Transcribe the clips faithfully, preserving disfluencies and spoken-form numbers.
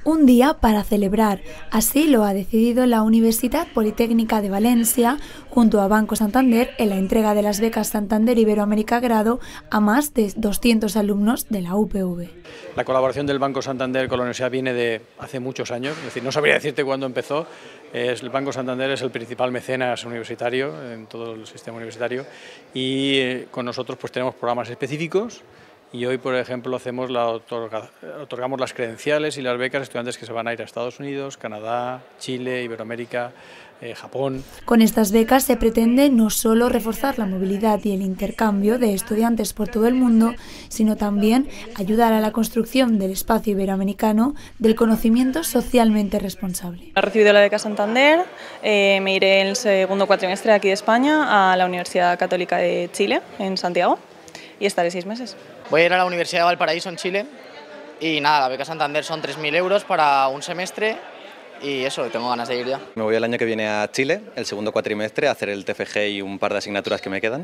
Un día para celebrar, así lo ha decidido la Universitat Politécnica de Valencia junto a Banco Santander en la entrega de las becas Santander Iberoamérica Grado a más de doscientos alumnos de la U P V. La colaboración del Banco Santander con la universidad viene de hace muchos años, es decir, no sabría decirte cuándo empezó. Es, el Banco Santander es el principal mecenas universitario en todo el sistema universitario y eh, con nosotros pues tenemos programas específicos. Y hoy, por ejemplo, hacemos la otorga, otorgamos las credenciales y las becas a estudiantes que se van a ir a Estados Unidos, Canadá, Chile, Iberoamérica, eh, Japón. Con estas becas se pretende no solo reforzar la movilidad y el intercambio de estudiantes por todo el mundo, sino también ayudar a la construcción del espacio iberoamericano del conocimiento socialmente responsable. He recibido la beca Santander, eh, me iré en el segundo cuatrimestre de aquí de España a la Universidad Católica de Chile, en Santiago, y estaré seis meses. Voy a ir a la Universidad de Valparaíso en Chile y nada, la beca Santander son tres mil euros para un semestre y eso, tengo ganas de ir ya. Me voy el año que viene a Chile, el segundo cuatrimestre, a hacer el T F G y un par de asignaturas que me quedan.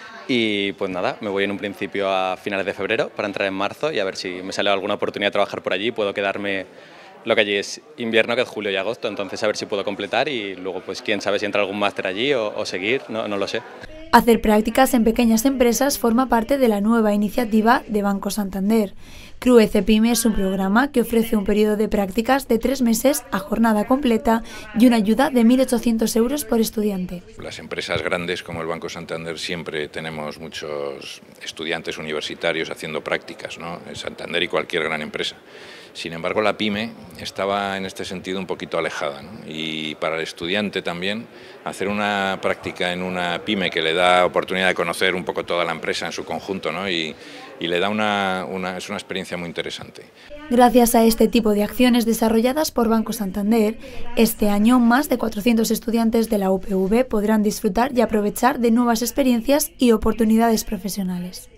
Y pues nada, me voy en un principio a finales de febrero para entrar en marzo y a ver si me sale alguna oportunidad de trabajar por allí. Puedo quedarme lo que allí es invierno, que es julio y agosto, entonces a ver si puedo completar y luego pues quién sabe si entra algún máster allí o, o seguir, no, no lo sé. Hacer prácticas en pequeñas empresas forma parte de la nueva iniciativa de Banco Santander. Cruece Pyme es un programa que ofrece un periodo de prácticas de tres meses a jornada completa y una ayuda de mil ochocientos euros por estudiante. Las empresas grandes como el Banco Santander siempre tenemos muchos estudiantes universitarios haciendo prácticas, ¿no? En Santander y cualquier gran empresa. Sin embargo, la pyme estaba en este sentido un poquito alejada, ¿no? Y para el estudiante también hacer una práctica en una pyme que le da oportunidad de conocer un poco toda la empresa en su conjunto, ¿no? y, y le da una, una, es una experiencia muy interesante. Gracias a este tipo de acciones desarrolladas por Banco Santander, este año más de cuatrocientos estudiantes de la U P V podrán disfrutar y aprovechar de nuevas experiencias y oportunidades profesionales.